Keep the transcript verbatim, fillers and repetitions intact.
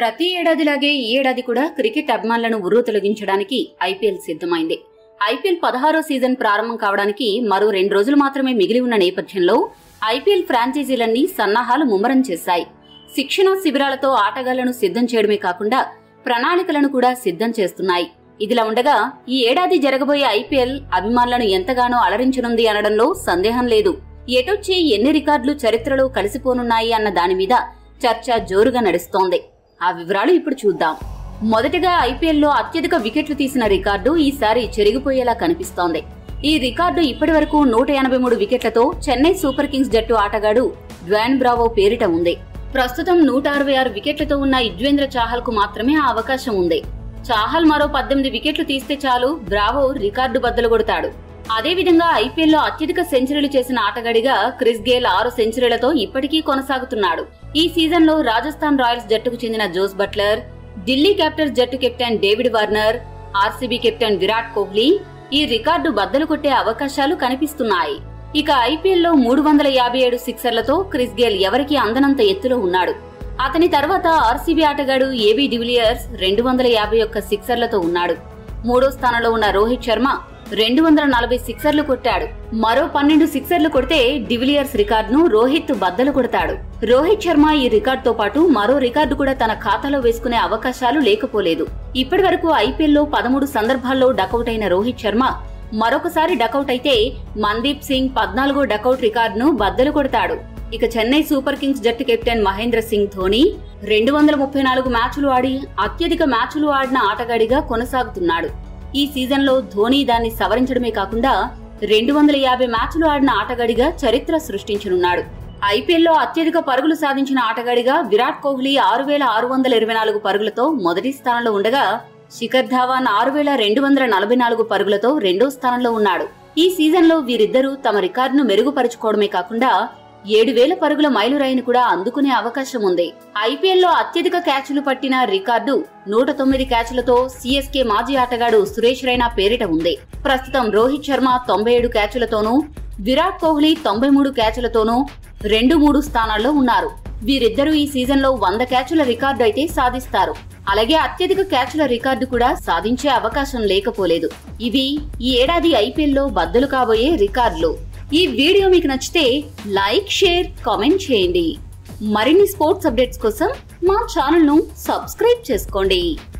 ప్రతి ఏడాదిలాగే ఈ ఏడాది కూడా క్రికెట్ అభిమానులను ఉర్రూ తొలగించడానికి ఐపీఎల్ సిద్ధమైంది. ఐపీఎల్ పదహారో సీజన్ ప్రారంభం కావడానికి మరో రెండు రోజులు మాత్రమే మిగిలి ఉన్న నేపథ్యంలో ఐపీఎల్ ఫ్రాంచైజీలన్నీ సన్నాహాలు ముమ్మరం చేశాయి. శిక్షణ శిబిరాలతో ఆటగాళ్లను సిద్ధం చేయడమే కాకుండా ప్రణాళికలను కూడా సిద్ధం చేస్తున్నాయి. ఇదిలా ఉండగా ఈ ఏడాది జరగబోయే ఐపీఎల్ అభిమానులను ఎంతగానో అలరించనుంది అనడంలో సందేహం లేదు. ఎటొచ్చి ఎన్ని రికార్డులు చరిత్రలో కలిసిపోనున్నాయి అన్న దాని మీద చర్చ జోరుగా నడుస్తోంది. ఆ వివరాలు ఇప్పుడు చూద్దాం. మొదటగా ఐపీఎల్లో అత్యధిక వికెట్లు తీసిన రికార్డు ఈసారి చెరిగిపోయేలా కనిపిస్తోంది. ఈ రికార్డు ఇప్పటి వరకు నూట ఎనభై మూడు వికెట్లతో చెన్నై సూపర్ కింగ్స్ జట్టు ఆటగాడు డ్వేన్ బ్రావో పేరిట ఉంది. ప్రస్తుతం నూట అరవై ఆరు వికెట్లతో ఉన్న యుజ్వేంద్ర చాహల్ కు మాత్రమే ఆ అవకాశం ఉంది. చాహల్ మరో పద్దెనిమిది వికెట్లు తీస్తే చాలు బ్రావో రికార్డు బద్దలు కొడతాడు. అదేవిధంగా ఐపీఎల్లో అత్యధిక సెంచరీలు చేసిన ఆటగాడిగా క్రిస్ గేల్ ఆరు సెంచరీలతో ఇప్పటికీ కొనసాగుతున్నాడు. ఈ సీజన్ లో రాజస్థాన్ రాయల్స్ జట్టుకు చెందిన జోస్ బట్లర్, ఢిల్లీ క్యాపిటల్స్ జట్టు captain David Warner, RCB captain Virat Kohli ఈ రికార్డు బద్దలు కొట్టే అవకాశాలు కనిపిస్తున్నాయి. ఇక ఐపీఎల్లో మూడు వందల యాభై ఏడు సిక్సర్లతో క్రిస్ గేల్ ఎవరికీ అందనంత ఎత్తులో ఉన్నాడు. అతని తర్వాత ఆర్సీబీ ఆటగాడు ఏబీ డివిలియర్స్ రెండు వందల యాభై ఒక్క సిక్సర్లతో ఉన్నాడు. మూడో స్థానంలో ఉన్న రోహిత్ శర్మ రెండు వందల నలభై సిక్సర్లు కొట్టాడు. మరో పన్నెండు సిక్సర్లు కొడితే డివిలియర్స్ రికార్డును రోహిత్ బద్దలు కొడతాడు. రోహిత్ శర్మ ఈ రికార్డుతో పాటు మరో రికార్డు కూడా తన ఖాతాలో వేసుకునే అవకాశాలు లేకపోలేదు. ఇప్పటి వరకు ఐపీఎల్లో పదమూడు సందర్భాల్లో డకౌట్ అయిన రోహిత్ శర్మ మరొకసారి డకౌట్ అయితే మందీప్ సింగ్ పద్నాలుగో డకౌట్ రికార్డును బద్దలు కొడతాడు. ఇక చెన్నై సూపర్ కింగ్స్ జట్టు కెప్టెన్ మహేంద్ర సింగ్ ధోని రెండు వందల ముప్పై నాలుగు మ్యాచ్లు ఆడి అత్యధిక మ్యాచ్లు ఆడిన ఆటగాడిగా కొనసాగుతున్నాడు. ఈ సీజన్ లో ధోని దాన్ని సవరించడమే కాకుండా రెండు వందల యాభై మ్యాచ్లు ఆడిన ఆటగాడిగా చరిత్ర సృష్టించనున్నాడు. ఐపీఎల్లో అత్యధిక పరుగులు సాధించిన ఆటగాడిగా విరాట్ కోహ్లీ ఆరు వేల ఆరు వందల ఇరవై నాలుగు పరుగులతో మొదటి స్థానంలో ఉండగా శిఖర్ ధావన్ ఆరు వేల రెండు వందల నలభై నాలుగు పరుగులతో రెండో స్థానంలో ఉన్నాడు. ఈ సీజన్ లో వీరిద్దరూ తమ రికార్డును మెరుగుపరుచుకోవడమే కాకుండా ఏడు వేల పరుగుల మైలురాయిని కూడా అందుకునే అవకాశం ఉంది. ఐపీఎల్లో అత్యధిక క్యాచ్లు పట్టిన రికార్డు నూట తొమ్మిది క్యాచ్లతో సీఎస్కే మాజీ ఆటగాడు సురేష్ రైనా పేరిట ఉంది. ప్రస్తుతం రోహిత్ శర్మ తొంభై ఏడు క్యాచ్లతోనూ విరాట్ కోహ్లీ తొంభై మూడు క్యాచ్లతోనూ రెండు మూడు స్థానాల్లో ఉన్నారు. వీరిద్దరూ ఈ సీజన్ లో వంద క్యాచ్ల రికార్డు అయితే సాధిస్తారు. అలాగే అత్యధిక క్యాచ్ల రికార్డు కూడా సాధించే అవకాశం లేకపోలేదు. ఇవి ఈ ఏడాది ఐపీఎల్లో బద్దలు కాబోయే రికార్డులు. ఈ వీడియో మీకు నచ్చితే లైక్, షేర్, కామెంట్ చేయండి. మరిన్ని స్పోర్ట్స్ అప్డేట్స్ కోసం మా ఛానల్ ను సబ్స్క్రైబ్ చేసుకోండి.